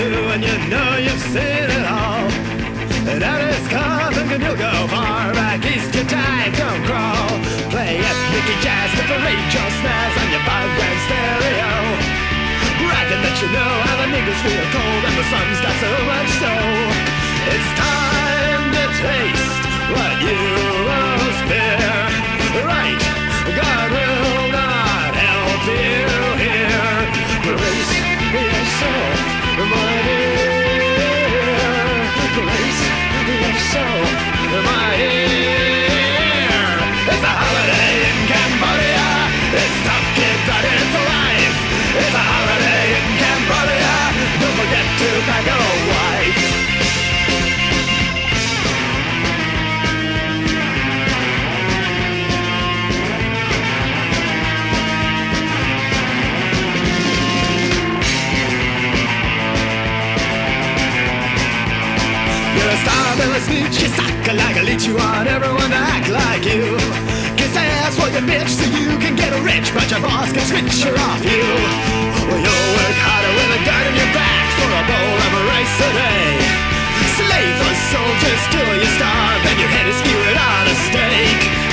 too, and you know you've seen it all. That is coming and you'll go far back east, your time don't crawl. Play ethnic jazz to parade your snares on your background stereo, bragging that you know how the niggas feel cold and the sun's got so much snow. It's time to taste what you most fear. Right, God will not help you here. Brace yourself, my dear. Brace yourself, my dear. It's a holiday in Cambodia. It's tough, kid, but it's life. It's a holiday in Cambodia. Don't forget to pack a wife. You're a star, they're a snitch, you suck like a leech. You want everyone to act like you. Kiss ass for your bitch so you can get rich, but your boss can switch her off you. Well, you'll work harder with a gun in your back for a bowl of rice a day. Slave for soldiers till you starve and your head is skewered on a stake.